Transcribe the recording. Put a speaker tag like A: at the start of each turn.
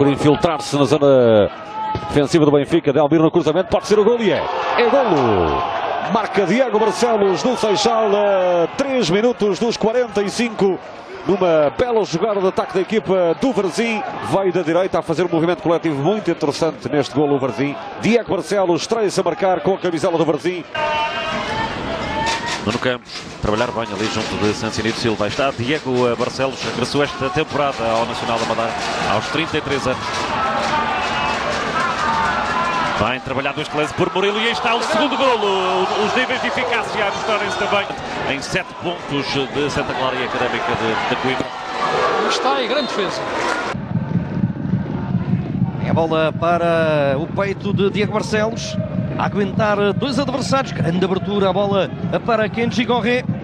A: querer infiltrar-se na zona defensiva do Benfica. Delmiro no cruzamento, pode ser o golo e é golo. Marca Diego Barcelos do Seixal a 3 minutos dos 45. Numa bela jogada de ataque da equipa do Varzim. Veio da direita a fazer um movimento coletivo muito interessante neste golo o Varzim. Diego Barcelos estreia-se a marcar com a camisola do Varzim.
B: Nuno Campos, trabalhar bem ali junto de Sansonito Silva. Está Diego Barcelos, regressou esta temporada ao Nacional da Madeira aos 33 anos. Bem trabalhado este lance por Murilo e aí está o segundo golo. Os níveis de eficácia a mostrarem-se também em 7 pontos de Santa Clara e Académica de Coimbra.
C: Está aí, grande defesa.
D: É a bola para o peito de Diego Barcelos. A aguentar dois adversários. Grande abertura, a bola para Kenji Gorré.